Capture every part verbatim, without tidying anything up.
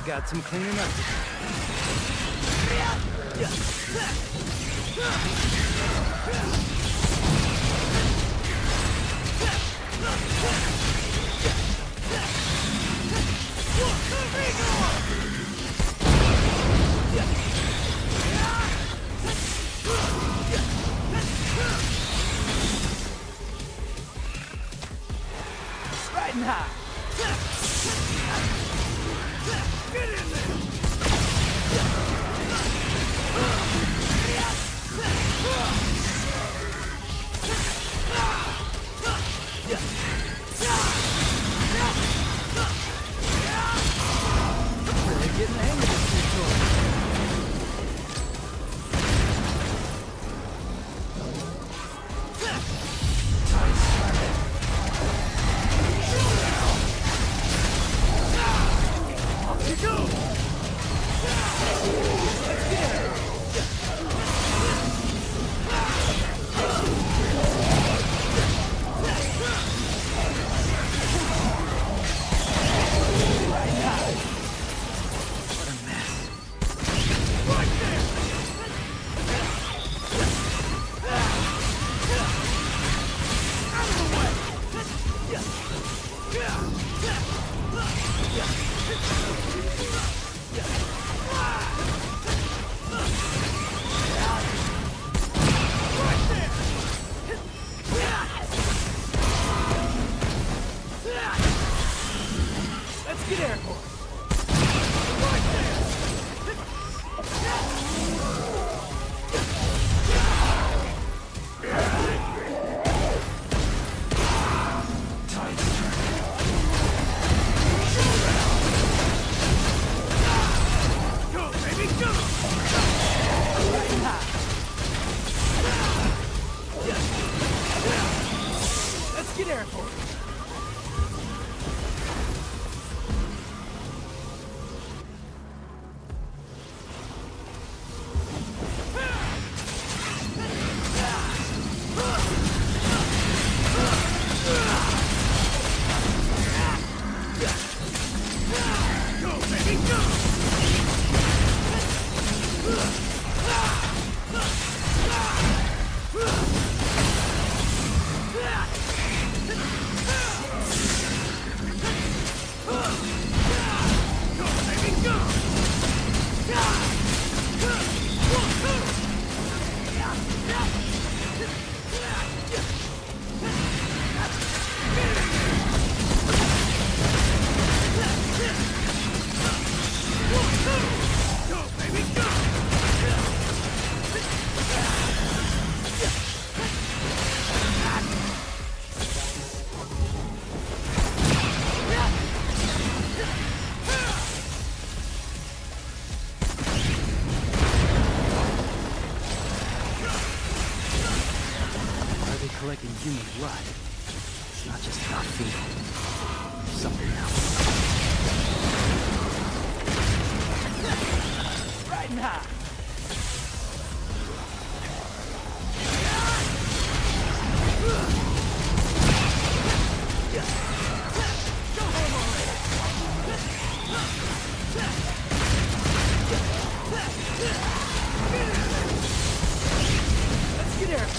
Got some cleaning up to do. Riding high. Get in there. Really getting the hang of this control. Off you go! Let's get airborne. Right there. Go, baby, go. Right high. Let's get airborne. Collecting human blood. It's not just about feeding. There's something else. Riding high. Go home already. Let's get there.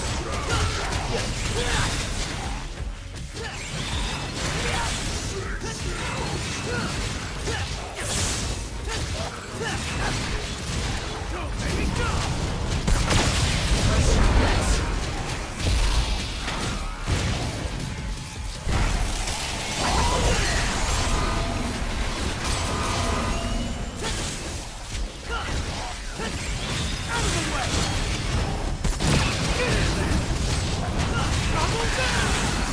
Go, baby, go! Out of the way! Get in there! Double down!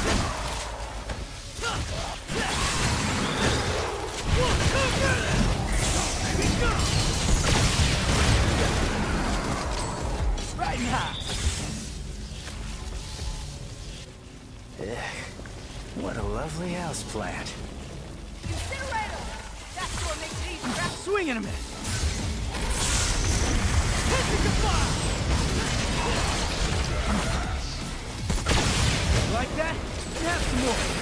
One, two, get it! Go, baby, go! Riding high! Ugh, what a lovely house plant. Incinerator! That's what makes it easy, right? Swing in a minute! Like that? And have some more.